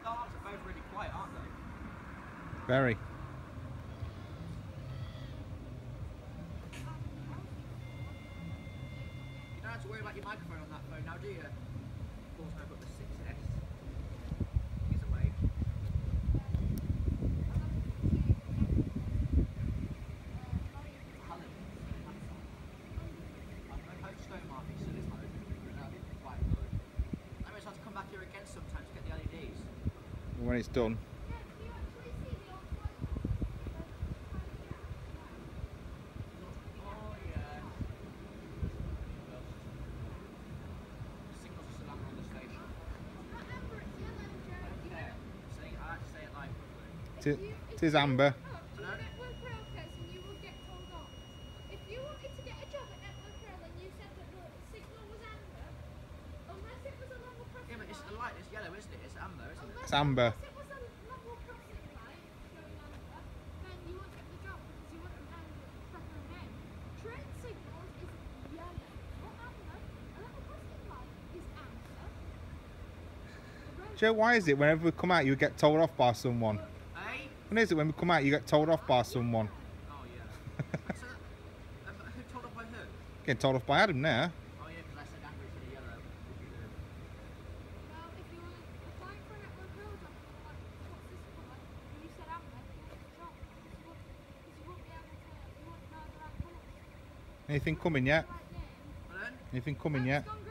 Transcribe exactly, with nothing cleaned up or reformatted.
stars are both really quiet, aren't they? Very. You don't have to worry about your microphone on that phone now, do you? Of course, I've got the six S. He's awake. Cullen. I'm Ingatestone market, so it's not open, but that'd be quite good. I mean, I'll have to come back here again sometimes to get the L E Ds. When it's done. Oh, yeah. The signals are still on the station. Okay. See, I like to say it like quickly. It is amber. Yeah, but it's the light is yellow, isn't it? It's amber, isn't it? It's amber. Joe, why is it whenever we come out you get told off by someone? Hey? When is it when we come out you get told off by someone? Oh, yeah. So, um, who told off by who? Getting told off by Adam now. Oh, yeah, because I said amber instead of yellow. Well, if you were applying for a network rail job, you were like, what's this colour? And you said amber, you wouldn't job because you wouldn't, because you wouldn't be able to, you wouldn't know the right colours. Anything coming yet? Right name. Pardon? Anything coming yet? Well,